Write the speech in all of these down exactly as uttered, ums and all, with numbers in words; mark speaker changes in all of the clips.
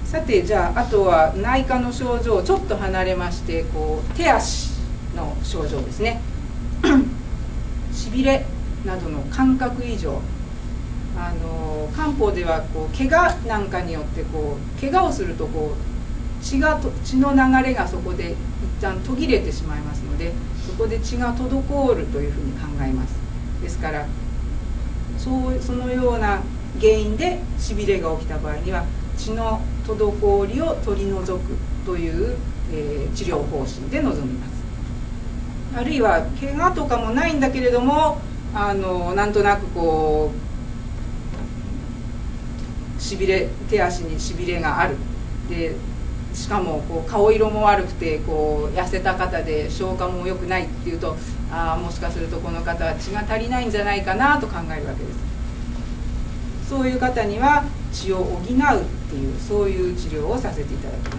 Speaker 1: さて、じゃああとは内科の症状をちょっと離れまして、こう手足の症状ですねしびれなどの感覚異常、あの漢方ではこう怪我なんかによってこう怪我をするとこう血がと血の流れがそこで一旦途切れてしまいますので、そこで血が滞るというふうに考えます。ですからそうそのような原因でしびれが起きた場合には血の滞りを取り除くという、えー、治療方針で臨みます。あるいは怪我とかもないんだけれども、あのなんとなくこうしびれ手足にしびれがある、でしかもこう顔色も悪くてこう痩せた方で消化も良くないっていうと、ああもしかするとこの方は血が足りないんじゃないかなと考えるわけです。そういう方には血を補うっていうそういう治療をさせていただきます。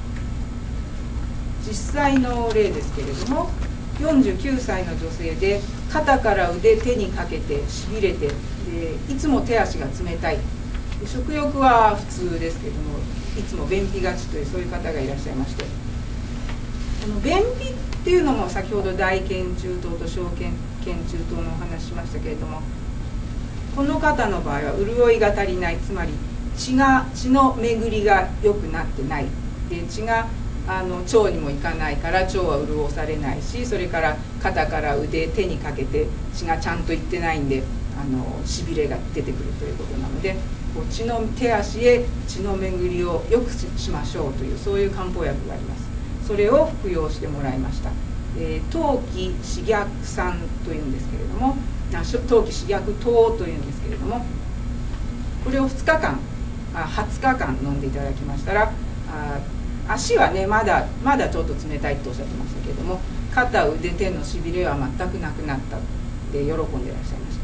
Speaker 1: 実際の例ですけれども、よんじゅうきゅうさいの女性で肩から腕手にかけてしびれて、でいつも手足が冷たい、食欲は普通ですけれどもいつも便秘がちというそういう方がいらっしゃいまして、この便秘っていうのも先ほど大腱中等と小腱腱中等のお話しましたけれども、この方の場合は潤いが足りない、つまり血が血の巡りが良くなってない、で血があの腸にも行かないから腸は潤されないし、それから肩から腕手にかけて血がちゃんと行ってないんであのしびれが出てくるということなので、こう血の手足へ血の巡りを良くしましょうというそういう漢方薬があります。それを服用してもらいました。えー、当帰四逆散というんですけれども、当帰四逆湯というんですけれども、これをふつかかんあはつかかん飲んでいただきましたら、あ足はねまだまだちょっと冷たいとおっしゃってましたけれども、肩腕手のしびれは全くなくなったで喜んでいらっしゃいました。